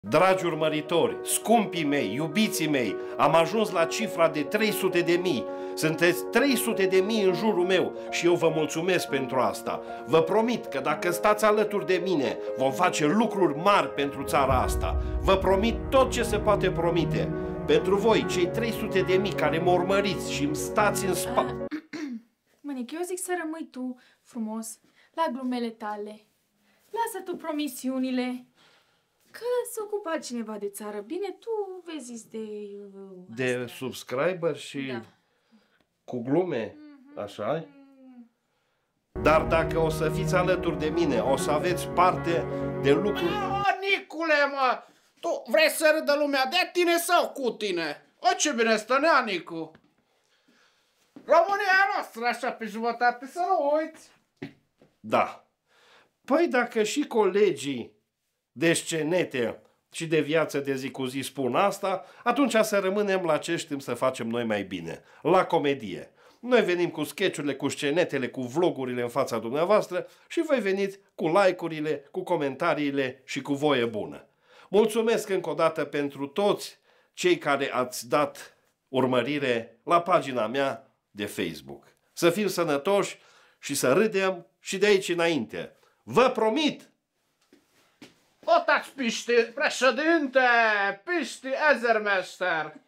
Dragi urmăritori, scumpii mei, iubiții mei, am ajuns la cifra de 300.000. Sunteți 300.000 în jurul meu și eu vă mulțumesc pentru asta. Vă promit că dacă stați alături de mine, vom face lucruri mari pentru țara asta. Vă promit tot ce se poate promite. Pentru voi, cei 300.000 care mă urmăriți și îmi stați în spate... Mănic, eu zic să rămâi tu frumos la glumele tale. Lasă tu promisiunile. Că se ocupa cineva de țară. Bine, tu vezi de subscriber și da. Cu glume, așa? Dar dacă o să fiți alături de mine, o să aveți parte de lucruri... Nicule, mă! Tu vrei să râdă lumea de tine sau cu tine? O, ce bine stă Neanicu! România noastră, așa pe jumătate, să nu uiți! Da. Păi dacă și colegii de scenete și de viață de zi cu zi spun asta, atunci să rămânem la ce știm să facem noi mai bine, la comedie. Noi venim cu sketchurile, cu scenetele, cu vlogurile în fața dumneavoastră și voi veniți cu like-urile, cu comentariile și cu voie bună. Mulțumesc încă o dată pentru toți cei care ați dat urmărire la pagina mea de Facebook. Să fim sănătoși și să râdem și de aici înainte. Vă promit! O taci, Piști, președinte, Piști Ezermester!